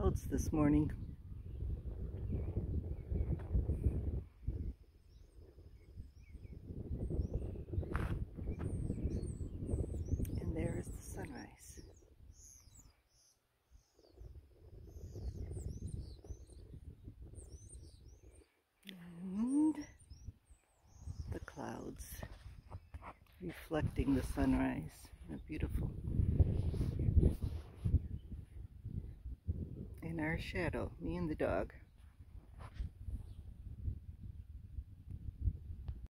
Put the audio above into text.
clouds this morning. And there is the sunrise. And the clouds reflecting the sunrise. They're beautiful. And our shadow, me and the dog.